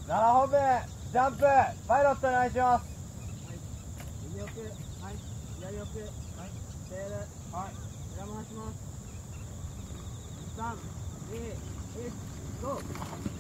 7本目ジャンプパイロットお願いします。 右奥、はい、左奥、はい、テール、はい、裏回します。3、2、1、ゴー。